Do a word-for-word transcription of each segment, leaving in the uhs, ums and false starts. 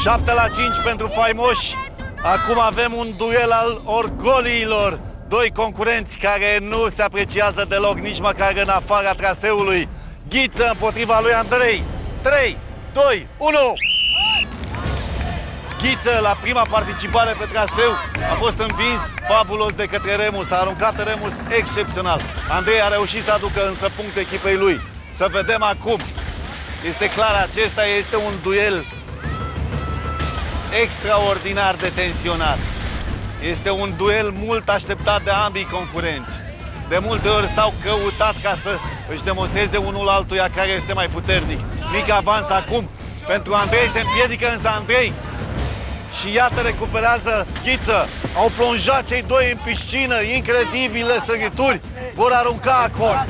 șapte la cinci pentru faimoși. Acum avem un duel al orgoliilor. Doi concurenți care nu se apreciază deloc, nici măcar în afara traseului. Ghiță împotriva lui Andrei. trei, doi, unu. Ghiță, la prima participare pe traseu, a fost împins fabulos de către Remus. A aruncat Remus excepțional. Andrei a reușit să aducă însă punct echipei lui. Să vedem acum. Este clar, acesta este un duel extraordinar de tensionat. Este un duel mult așteptat de ambii concurenți. De multe ori s-au căutat ca să își demonstreze unul altuia care este mai puternic. Mic avans acum pentru Andrei, se împiedică însă Andrei. Și iată, recuperează Ghiță. Au plonjat cei doi în piscină, incredibile sărituri. Vor arunca acord.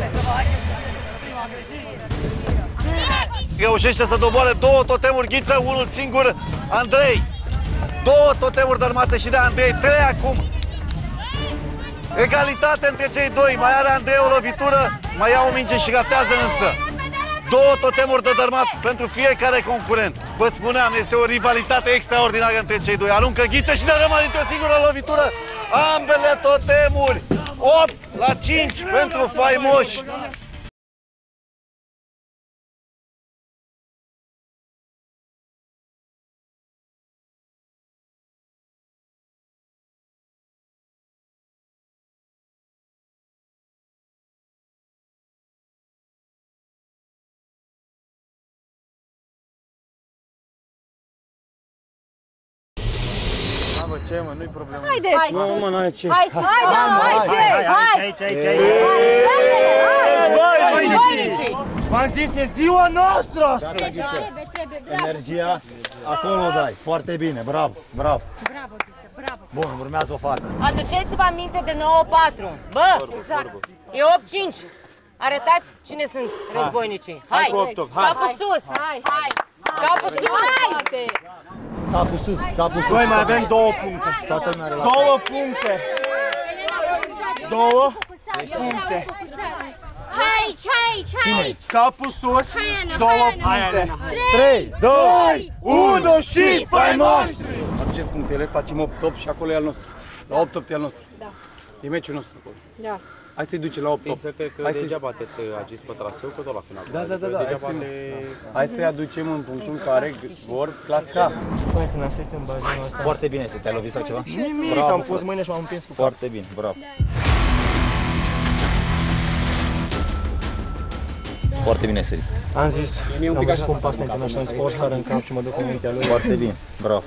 Reușește să doboare două totemuri Ghiță, unul singur Andrei. Două totemuri dărmate și de Andrei, trei acum. Egalitate între cei doi, mai are Andrei o lovitură, mai ia o minge și ratează însă. Două totemuri de dărmat pentru fiecare concurent. Vă spuneam, este o rivalitate extraordinară între cei doi. Aruncă Ghiță și dărâmă dintr-o singură lovitură ambele totemuri. opt la cinci pentru faimoși. Ce, mă, nu-i problemă. Haideți! Nu, mă, n-ai ce. Hai, hai, da, hai, ce? Hai! Hai! V-am zis, e ziua noastră astăzi! Trebuie, trebuie, bravo! Energia, acolo dai. Foarte bine, bravo, bravo. Bravo, Ghiță, bravo! Bun, urmează o fată. Aduceți-vă aminte de nouă patru. Bă, Exact! e opt cinci. Arătați cine sunt războinicii. Hai, capul sus! Hai, hai! Capul sus! Hai! Capul sus, capul sus. Noi mai avem două puncte. Toată lumea are la Două puncte. Două puncte. Aici, aici, aici! Capul sus, două puncte. trei, doi, unu și faimoși! Aduceți punctele, facem opt opt și acolo e al nostru. La opt opt e al nostru. Da. E meciul nostru acolo. Da. Hai să-i duce la opt opt. Să cred că Hai degeaba te agiți pe traseu, că tot la final. Da, da, da, da. Degeaba Hai, te... hai să-i aducem în punctul în care vor la cap. Păi, când am sărit în bazinul ăsta... Foarte bine, să te-ai lovit sau ceva? Nimic, Bravo, am pus mâine și m-am împins cu cap. Foarte bine, bravo. Foarte bine sărit. Am zis, am văzut cum pas International Sport, sar în cap și mă duc în mintea lui. Foarte bine, bravo.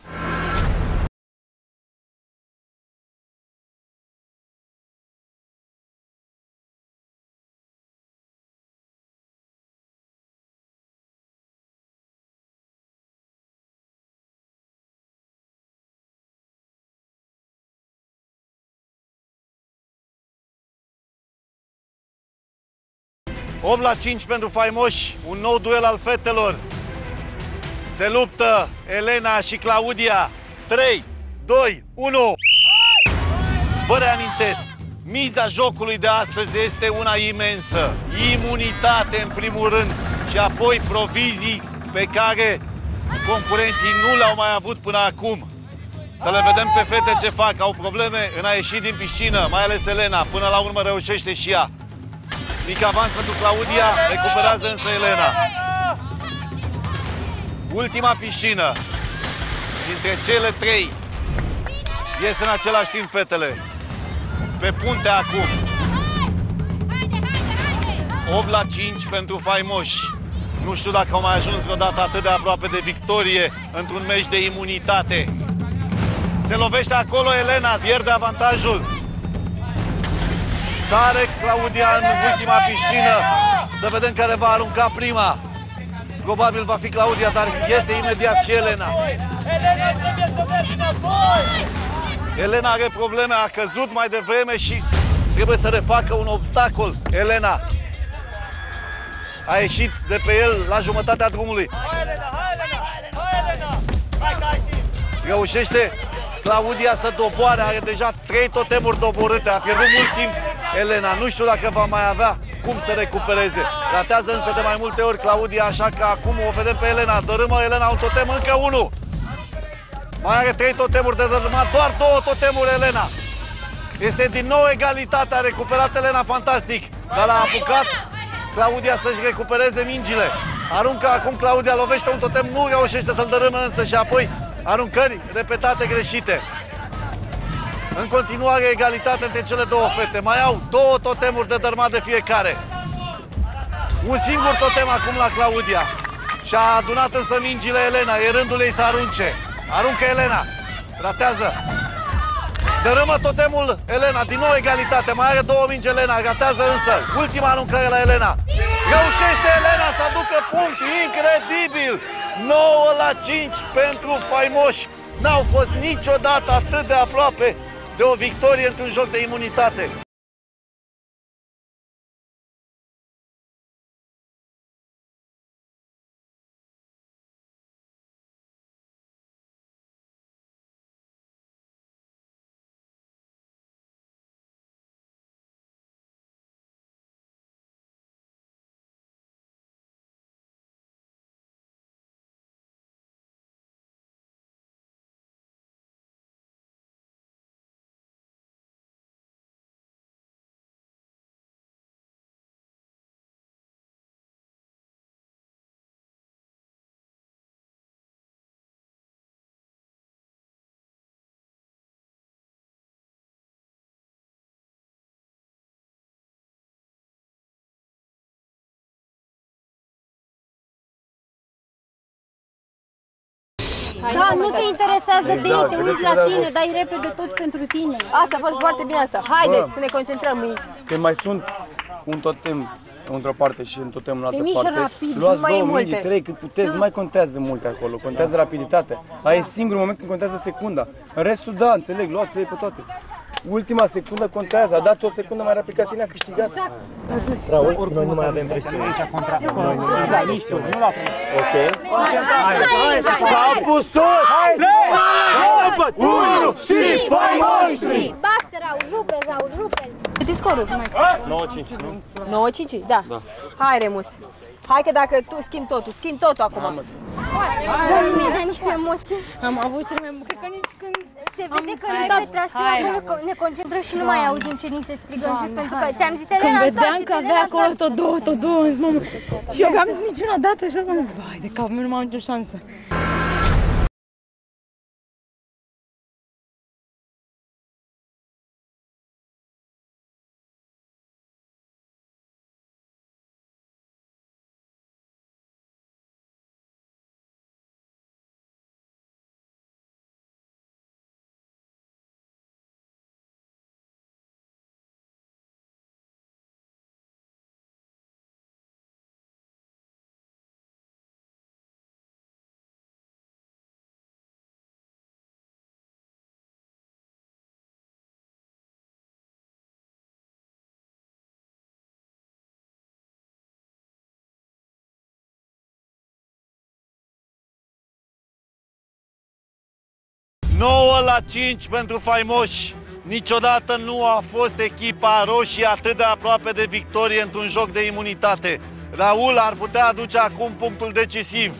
opt la cinci pentru faimoși, un nou duel al fetelor. Se luptă Elena și Claudia. trei, doi, unu. Vă reamintesc, miza jocului de astăzi este una imensă. Imunitate în primul rând și apoi provizii pe care concurenții nu le-au mai avut până acum. Să le vedem pe fete ce fac. Au probleme în a ieși din piscină, mai ales Elena. Până la urmă reușește și ea. Mic avans pentru Claudia, recuperează însă Elena. Ultima piscină dintre cele trei. Ies în același timp fetele. Pe punte acum. opt la cinci pentru faimoși. Nu știu dacă au mai ajuns vreodată atât de aproape de victorie într-un meci de imunitate. Se lovește acolo Elena, pierde avantajul. Sare Claudia în ultima piscină. Să vedem care va arunca prima. Probabil va fi Claudia, dar iese imediat și Elena. Elena trebuie să mergi înapoi! Elena are probleme, a căzut mai devreme și trebuie să refacă un obstacol. Elena a ieșit de pe el la jumătatea drumului. Hai, Elena, hai, Elena! Hai, Elena! Hai, hai, timp! Reușește Claudia să doboare, are deja trei totemuri doborâte, a pierdut mult timp Elena, nu știu dacă va mai avea cum să recupereze. Ratează însă de mai multe ori Claudia, așa că acum o vedem pe Elena, dărâmă Elena un totem, încă unul. Mai are trei totemuri de dărâmat, doar două totemuri Elena. Este din nou egalitate, a recuperat Elena fantastic, dar a apucat Claudia să-și recupereze mingile. Aruncă acum Claudia, lovește un totem, nu reușește să-l dărâme însă și apoi aruncări repetate greșite. În continuare egalitate între cele două fete, mai au două totemuri de dărâmat de fiecare. Un singur totem acum la Claudia. Și-a adunat însă mingile Elena, e rândul ei să arunce. Aruncă Elena, ratează. Dărâmă totemul Elena, din nou egalitate, mai are două mingi Elena, ratează însă. Ultima aruncare la Elena. Reușește Elena să aducă punct, incredibil! nouă la cinci pentru faimoși. N-au fost niciodată atât de aproape de o victorie într-un joc de imunitate. Da, nu te interesează de ei, te uiți la tine, dai repede tot pentru tine. Asta a fost foarte bine asta. Haideți să ne concentrăm. Când mai sunt un totem într-o parte și un totem în altă mici parte, rapid, luați mai două multe. mingi, trei, cât puteți, nu mai contează multe acolo, contează rapiditatea. Aia e singurul moment când contează secunda. În restul, da, înțeleg, luați-le pe toate. Ultima secundă contează, a dat o secundă mai rapid ca tine, a câștigat. Raul, noi nu mai avem presiune. Aici contra. Noi nu mai avem presiune. Nu la ok. Capul sus! Hai! Unu și faimoși! Bate, Raul, rupe, Raul, rupe. Cât e scorul? nouă cinci, nu? nouă cinci? Da. Hai, Remus. Hai că dacă tu schimbi totul, schimbi totul acum. Mi-a dat niște emoții. Am avut cele mai... Cred că nici când... Se vede că noi pe traseu ne, ne concentrăm și nu mai auzim ce ni se strigă în jur, pentru că ți-am zis, Elena, Când vedeam întoarce-te, că avea Elena, acolo tot întoarce-te. două, tot două, în mamă. Și eu aveam niciuna dată și asta am zis, vai de cap, nu mai am nicio șansă. nouă la cinci pentru faimoși. Niciodată nu a fost echipa roșie atât de aproape de victorie într-un joc de imunitate. Raul ar putea aduce acum punctul decisiv.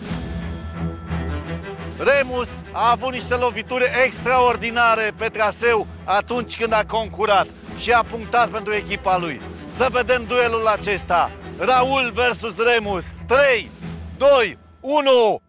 Remus a avut niște lovituri extraordinare pe traseu atunci când a concurat și a punctat pentru echipa lui. Să vedem duelul acesta. Raul versus Remus. trei, doi, unu.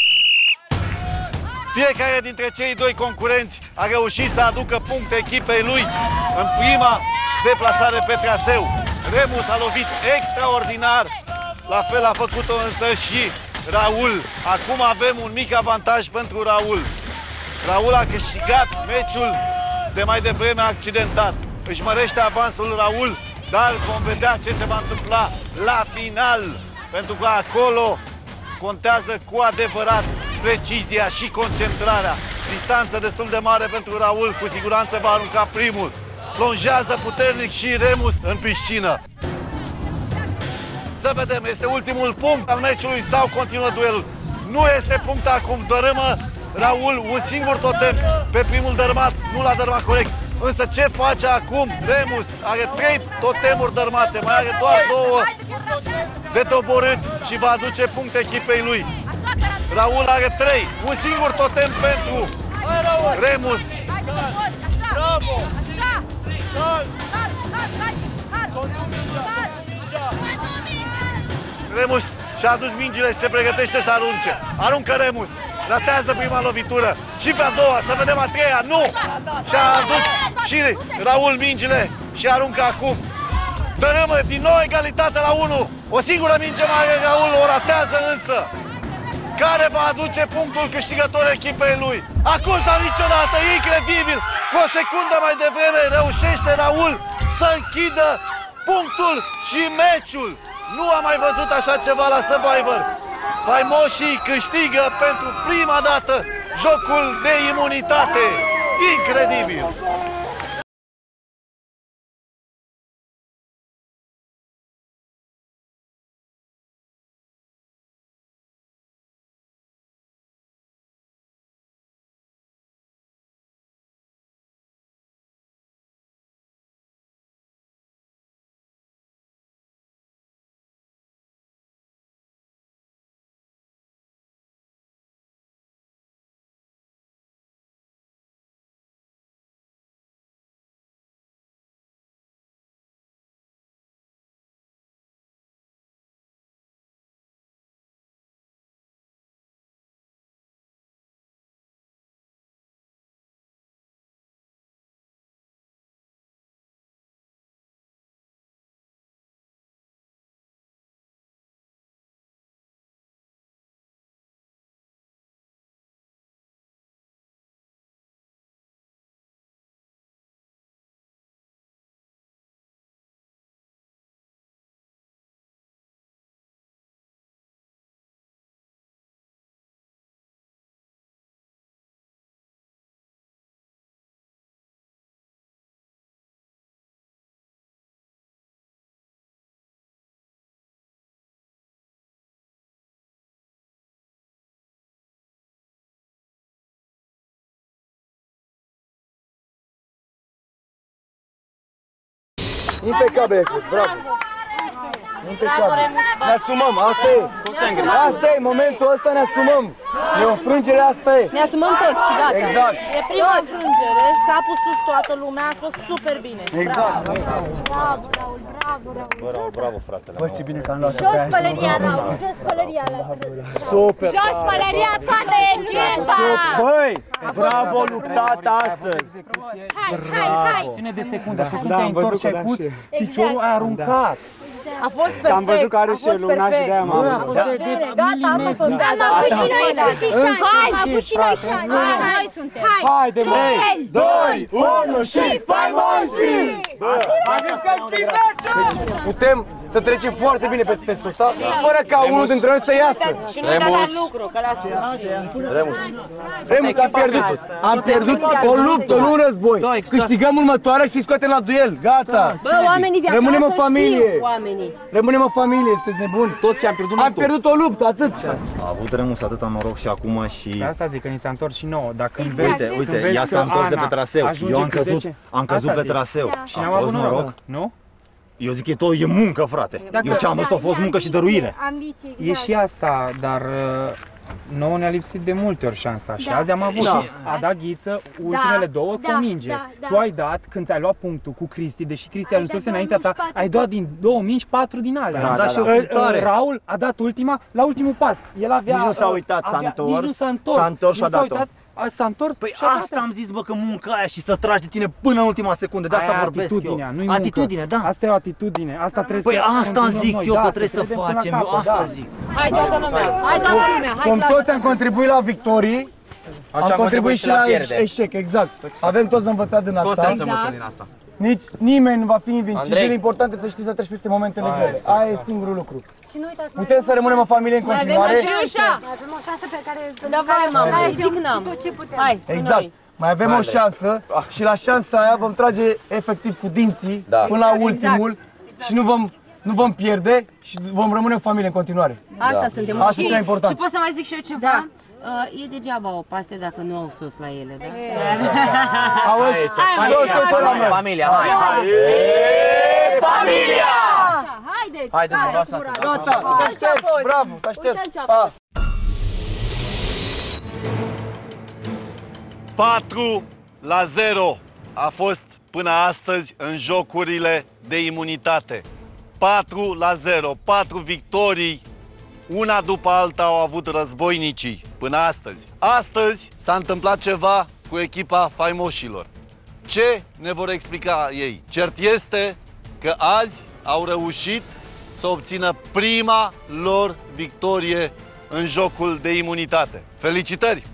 Fiecare dintre cei doi concurenți a reușit să aducă puncte echipei lui în prima deplasare pe traseu. Remus a lovit extraordinar, la fel a făcut-o însă și Raul. Acum avem un mic avantaj pentru Raul. Raul a câștigat meciul de mai devreme accidentat. Își mărește avansul Raul, dar vom vedea ce se va întâmpla la final. Pentru că acolo contează cu adevărat precizia și concentrarea. Distanță destul de mare pentru Raul, cu siguranță va arunca primul. Plonjează puternic și Remus în piscină. Să vedem, este ultimul punct al meciului sau continuă duelul? Nu este punct acum, dărâmă Raul un singur totem pe primul dărâmat, nu l-a dărâmat corect. Însă ce face acum Remus? Are trei totemuri dărâmate, mai are doar două de doborât și va aduce puncte echipei lui. Raul are trei, un singur totem pentru Remus. Bravo! Așa! Remus și-a adus mingile, se pregătește să arunce. Aruncă Remus. Ratează prima lovitură. Și pe a doua, să vedem a treia. Nu! Și-a adus și Raul mingile și aruncă acum. Tărâmă, din nou egalitate la unu. O singură minge mai are Raul, o ratează însă. Care va aduce punctul câștigător echipei lui. Acum sau niciodată, incredibil. Cu o secundă mai devreme reușește Raul să închidă punctul și meciul. Nu am mai văzut așa ceva la Survivor. Faimoșii câștigă pentru prima dată jocul de imunitate. Incredibil! Impecabil ai fost, bravo! Impecabil! Ne asumăm, asta e! Asta e, momentul ăsta ne asumăm! E o înfrângere, asta e! Ne asumăm toți și gata! Exact! E prima înfrângere, capul sus toată lumea, a fost super bine! Exact! Bravo, Raul, bravo, Raul. Bă, Raul, bravo, fratele! Bă, ce bine că am luat-o pe Jos aia. pălăria, Raul, jos pălăria. Super! Jos pălăria, toată echipa! Băi, bravo luptat astăzi! Hai, hai, hai! Ține de secundă, tu când te-ai întors și ai pus, piciorul ai aruncat. A fost perfect! Am văzut că are și luna și de-aia m-am Gata, asta a fost! Am avut și noi și șanse, am avut și noi șanse. Hai, suntem! Haide, mă! doi, unu și faimoși! Putem să trecem foarte bine peste testul ăsta, fără ca unul dintre noi să iasă! Și nu uita la lucru, că la sfârșit. Remus, Remus, am pierdut! Am pierdut o luptă, nu un război! Câștigăm următoarea și scoatem la duel, gata! Bă, oamenii de acasă Rămânem o familie! știu, oamenii! Rămânem o familie, sunteți nebuni! Toți am pierdut Am pierdut o luptă, atât! A avut Remus atâta noroc și acum și... Pe asta zic că ni s-a întors și nouă, dacă când Exact. vezi, Uite, când uite, vezi ea că s-a întors de Ana pe traseu. ajunge Eu am cu căzut, zece, am căzut asta pe zic. traseu. Și A n-am avut fost noroc. noroc, nu? Eu zic că e, tot, e muncă, frate. Dacă- Eu ce am văzut a fost muncă și dăruire. Ambiție, E și asta, dar uh, nouă ne-a lipsit de multe ori șansa și Da. azi am avut. Da. A dat Ghiță ultimele două da, cu minge. da, da. Tu ai dat, când ți-ai luat punctul cu Cristi, deși Cristi Ai ajunsese dat înaintea ta, două mingi, ai dat din două mingi patru din alea. Da, am dat și eu Uh, uh, punctare. Raul a dat ultima la ultimul pas. El avea, Nici nu s-a uh, uitat, s-a avea- întors. Nici nu s-a întors. S-a întors și Nu a s-a dat-o. uitat, a- S-a întors Păi și a dat-o. asta am zis, bă, că munca aia și să tragi de tine până în ultima secundă. De asta Aia e vorbesc eu. atitudinea, nu-i muncă. Atitudine, da. Asta e o atitudine, asta trebuie Păi să asta continuăm zic noi, eu da, că trebuie să credem până la facem. Eu capăt, asta da. zic. Hai toată lumea! Hai toată lumea! Hai Cum la toți am contribuit la victorii, am contribuit și la pierderi. eșec, exact. Avem toți de învățat din Toți asta. trebuie să învățăm din asta. Nici nimeni nu va fi invincibil, Andrei. important e să știi să treci peste momentele grele. Aia e singurul lucru. Și nu uitați, mai Putem să rămânem o familie în Mai avem continuare. așa ușa! avem o șansă pe care... Da, vai, mă, care mai indignăm. tot ce putem. Hai, Exact. noi. Mai avem o șansă și la șansa aia vom trage efectiv cu dinții Da. până la ultimul și nu vom, nu vom pierde și vom rămâne o familie în continuare. Asta suntem. Asta e cel mai important. Și pot să mai zic și eu ceva? Da. Uh, e degeaba o paste dacă nu au sos la ele, da? Auzi? Jos tot ăla, mă. Familia, hai! Familia! Haideți! Haideți, mă, luați asta. Gata, să aștept, bravo, să aștept. Uite ce a Pa. fost. patru la zero a fost până astăzi în jocurile de imunitate. patru la zero, patru victorii, una după alta au avut războinicii până astăzi. Astăzi s-a întâmplat ceva cu echipa faimoșilor. Ce ne vor explica ei? Cert este că azi au reușit să obțină prima lor victorie în jocul de imunitate. Felicitări!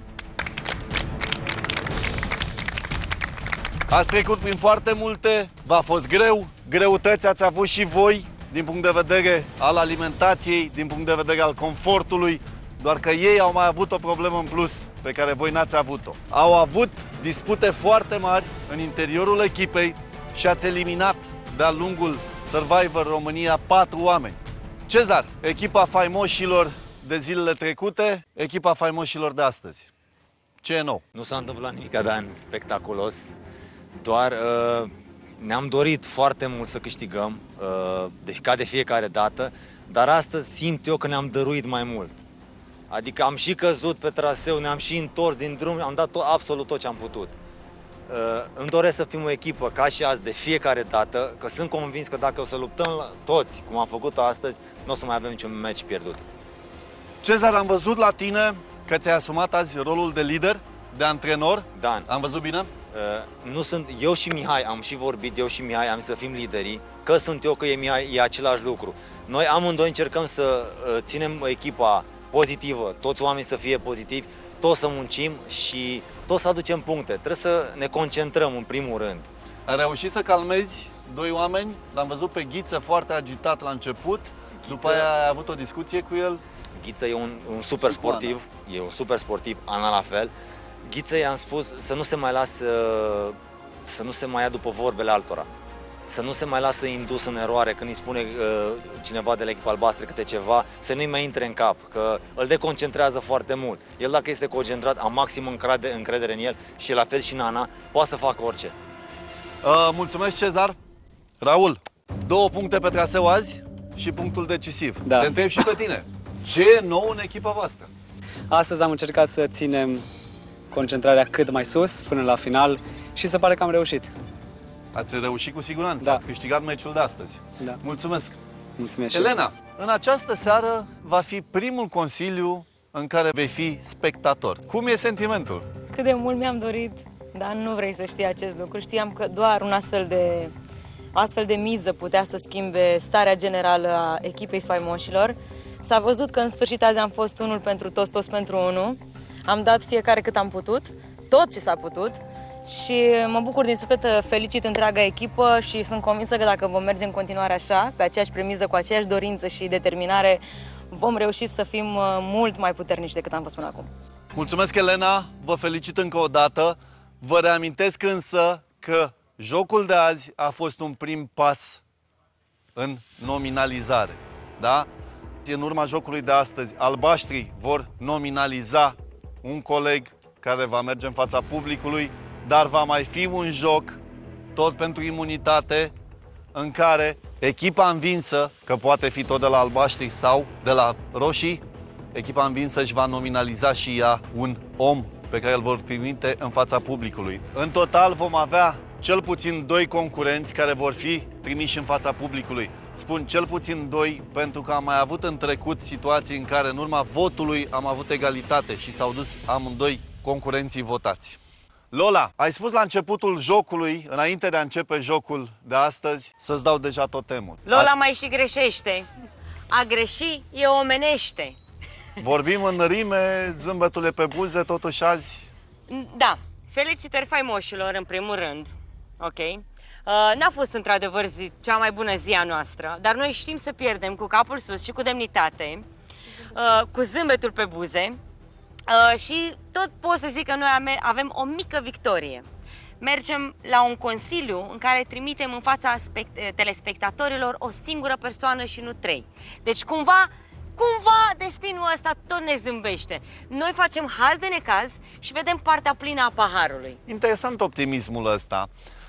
Ați trecut prin foarte multe, v-a fost greu, greutăți ați avut și voi din punct de vedere al alimentației, din punct de vedere al confortului, doar că ei au mai avut o problemă în plus pe care voi n-ați avut-o. Au avut dispute foarte mari în interiorul echipei și ați eliminat de-a lungul Survivor România patru oameni. Cezar, echipa faimoșilor de zilele trecute, echipa faimoșilor de astăzi. Ce e nou? Nu s-a întâmplat nimic de spectaculos, doar uh, ne-am dorit foarte mult să câștigăm, uh, deci ca de fiecare dată, dar astăzi simt eu că ne-am dăruit mai mult. Adică am și căzut pe traseu, ne-am și întors din drum, am dat tot, absolut tot ce am putut. Uh, îmi doresc să fim o echipă ca și azi de fiecare dată, că sunt convins că dacă o să luptăm la toți, cum am făcut-o astăzi, nu o să mai avem niciun meci pierdut. Cezar, am văzut la tine că ți-ai asumat azi rolul de lider, de antrenor. Dan. Am văzut bine? Uh, nu sunt, eu și Mihai am și vorbit, eu și Mihai am să fim liderii, că sunt eu, că e Mihai, e același lucru. Noi amândoi încercăm să uh, ținem echipa pozitivă, toți oamenii să fie pozitivi, toți să muncim și toți să aducem puncte. Trebuie să ne concentrăm în primul rând. Ai reușit să calmezi doi oameni, l-am văzut pe Ghiță foarte agitat la început, Ghiță... după aia ai avut o discuție cu el. Ghiță e un, un super sportiv, e un super sportiv, Ana la fel. Ghiță i-am spus să nu se mai lasă, să nu se mai ia după vorbele altora. Să nu se mai lasă indus în eroare când îi spune uh, cineva de la echipa albastră câte ceva, să nu-i mai intre în cap, că îl deconcentrează foarte mult. El dacă este concentrat, am maxim încredere, încredere în el și la fel și Nana, poate să facă orice. Uh, mulțumesc, Cezar. Raul, două puncte pe traseu azi și punctul decisiv. Da. Te întreb și pe tine. Ce e nou în echipa voastră? Astăzi am încercat să ținem concentrarea cât mai sus până la final și se pare că am reușit. Ați reușit cu siguranță, da. Ați câștigat meciul de astăzi. Da. Mulțumesc! Mulțumesc. Elena, în această seară va fi primul consiliu în care vei fi spectator. Cum e sentimentul? Cât de mult mi-am dorit, dar nu vrei să știi acest lucru. Știam că doar un astfel de, astfel de miză putea să schimbe starea generală a echipei faimoșilor. S-a văzut că în sfârșit azi am fost unul pentru toți, toți pentru unul. Am dat fiecare cât am putut, tot ce s-a putut. Și mă bucur din suflet, felicit întreaga echipă și sunt convinsă că dacă vom merge în continuare așa, pe aceeași premiză, cu aceeași dorință și determinare, vom reuși să fim mult mai puternici decât am fost până acum. Mulțumesc, Elena, vă felicit încă o dată. Vă reamintesc însă că jocul de azi a fost un prim pas în nominalizare. Da? În urma jocului de astăzi, albaștrii vor nominaliza un coleg care va merge în fața publicului, dar va mai fi un joc, tot pentru imunitate, în care echipa învinsă, că poate fi tot de la albaștri sau de la roșii, echipa învinsă își va nominaliza și ea un om pe care îl vor trimite în fața publicului. În total vom avea cel puțin doi concurenți care vor fi trimiși în fața publicului. Spun cel puțin doi pentru că am mai avut în trecut situații în care în urma votului am avut egalitate și s-au dus amândoi concurenții votați. Lola, ai spus la începutul jocului, înainte de a începe jocul de astăzi, să-ți dau deja totemul. Lola mai și greșește. A greși e omenește. Vorbim în rime, zâmbetul pe buze, totuși azi... Da, felicitări faimoșilor în primul rând, ok? Uh, N-a fost într-adevăr zi, cea mai bună zi a noastră, dar noi știm să pierdem cu capul sus și cu demnitate, uh, cu zâmbetul pe buze uh, și tot pot să zic că noi avem o mică victorie. Mergem la un consiliu în care trimitem în fața telespectatorilor o singură persoană și nu trei. Deci cumva... Cumva destinul ăsta tot ne zâmbește. Noi facem haz de necaz și vedem partea plină a paharului. Interesant optimismul ăsta.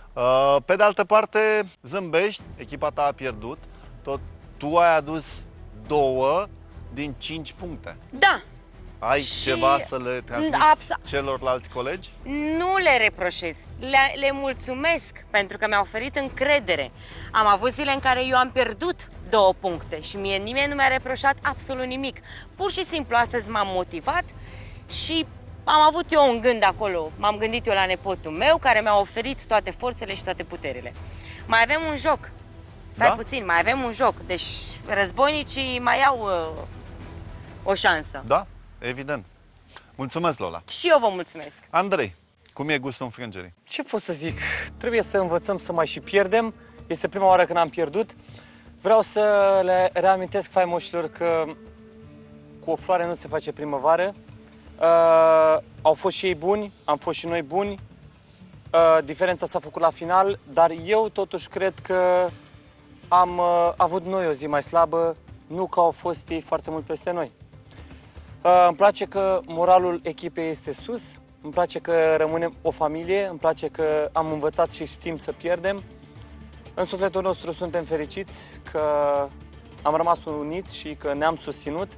Pe de altă parte, zâmbești, echipa ta a pierdut, tot tu ai adus două din cinci puncte. Da, Ai și ceva să le transmiți celorlalți colegi? Nu le reproșez, le, le mulțumesc pentru că mi-au oferit încredere. Am avut zile în care eu am pierdut două puncte și mie nimeni nu mi-a reproșat absolut nimic. Pur și simplu astăzi m-am motivat și am avut eu un gând acolo. M-am gândit eu la nepotul meu care mi-a oferit toate forțele și toate puterile. Mai avem un joc. Stai da? puțin, mai avem un joc. Deci războinicii mai au uh, o șansă. Da, evident. Mulțumesc, Lola. Și eu vă mulțumesc. Andrei, cum e gustul înfrângerii? Ce pot să zic? Trebuie să învățăm să mai și pierdem. Este prima oară când am pierdut. Vreau să le reamintesc faimoșilor că cu o floare nu se face primăvară. Uh, au fost și ei buni, am fost și noi buni. Uh, diferența s-a făcut la final, dar eu totuși cred că am uh, avut noi o zi mai slabă, nu că au fost ei foarte mult peste noi. Uh, îmi place că moralul echipei este sus, îmi place că rămânem o familie, îmi place că am învățat și știm să pierdem. În sufletul nostru suntem fericiți că am rămas uniți și că ne-am susținut.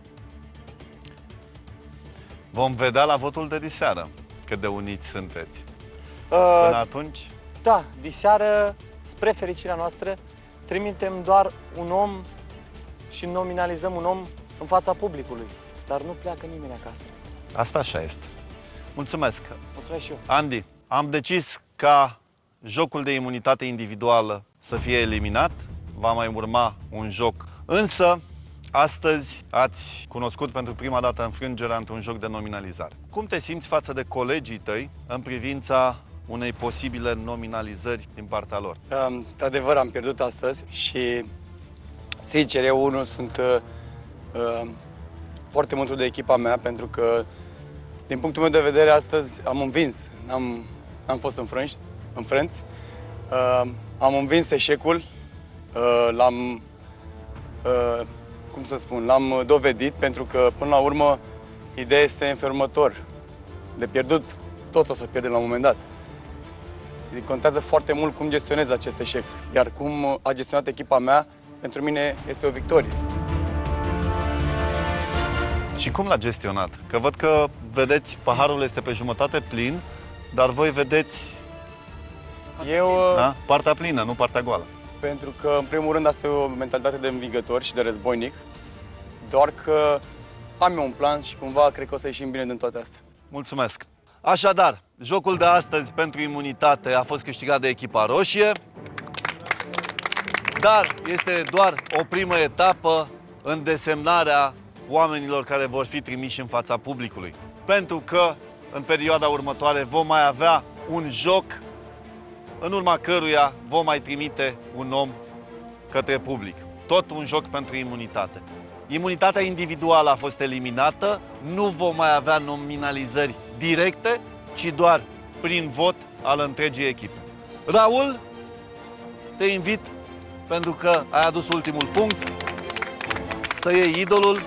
Vom vedea la votul de diseară cât de uniți sunteți. Până uh, atunci? Da, diseară, spre fericirea noastră, trimitem doar un om și nominalizăm un om în fața publicului. Dar nu pleacă nimeni acasă. Asta așa este. Mulțumesc. Mulțumesc și eu. Andy, am decis ca jocul de imunitate individuală să fie eliminat. Va mai urma un joc. Însă, astăzi ați cunoscut pentru prima dată înfrângerea într-un joc de nominalizare. Cum te simți față de colegii tăi în privința unei posibile nominalizări din partea lor? Într-adevăr, am pierdut astăzi și, sincer, eu unul sunt uh, uh, foarte mândru de echipa mea, pentru că, din punctul meu de vedere, astăzi am învins. N-am, n-am fost înfrânși, înfrânți. Uh, am învins eșecul, uh, l-am, uh, cum să spun, l-am dovedit, pentru că, până la urmă, ideea este în felul următor. De pierdut, toți o să pierdem la un moment dat. Contează foarte mult cum gestionez acest eșec, iar cum a gestionat echipa mea, pentru mine este o victorie. Și cum l-a gestionat? Că văd că, vedeți, paharul este pe jumătate plin, dar voi vedeți Eu, da? partea plină, nu partea goală. Pentru că, în primul rând, asta e o mentalitate de învingător și de războinic, doar că am eu un plan și cumva cred că o să ieșim bine din toate astea. Mulțumesc! Așadar, jocul de astăzi pentru imunitate a fost câștigat de echipa roșie, dar este doar o primă etapă în desemnarea oamenilor care vor fi trimiși în fața publicului. Pentru că în perioada următoare vom mai avea un joc în urma căruia vom mai trimite un om către public. Tot un joc pentru imunitate. Imunitatea individuală a fost eliminată, nu vom mai avea nominalizări directe, ci doar prin vot al întregii echipe. Raul, te invit, pentru că ai adus ultimul punct, să iei idolul.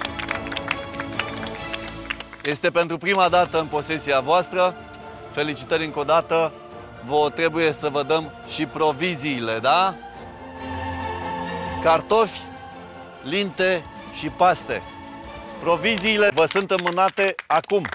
Este pentru prima dată în posesia voastră. Felicitări încă o dată. Vă trebuie să vă dăm și proviziile, da? Cartofi, linte și paste. Proviziile vă sunt înmânate acum.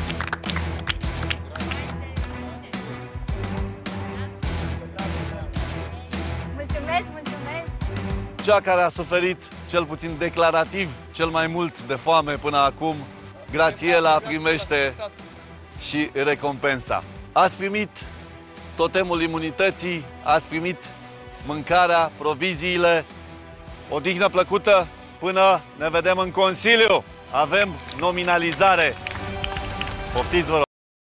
Mulțumesc, mulțumesc! Cea care a suferit, cel puțin declarativ, cel mai mult de foame până acum, Grațiela, primește și recompensa. Ați primit totemul imunității, ați primit mâncarea, proviziile. Odihnă plăcută până ne vedem în Consiliu. Avem nominalizare. Poftiți, vă rog.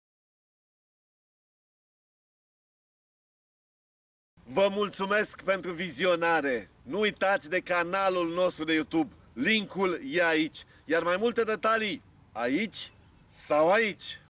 Vă mulțumesc pentru vizionare. Nu uitați de canalul nostru de YouTube. Linkul e aici. Iar mai multe detalii aici sau aici.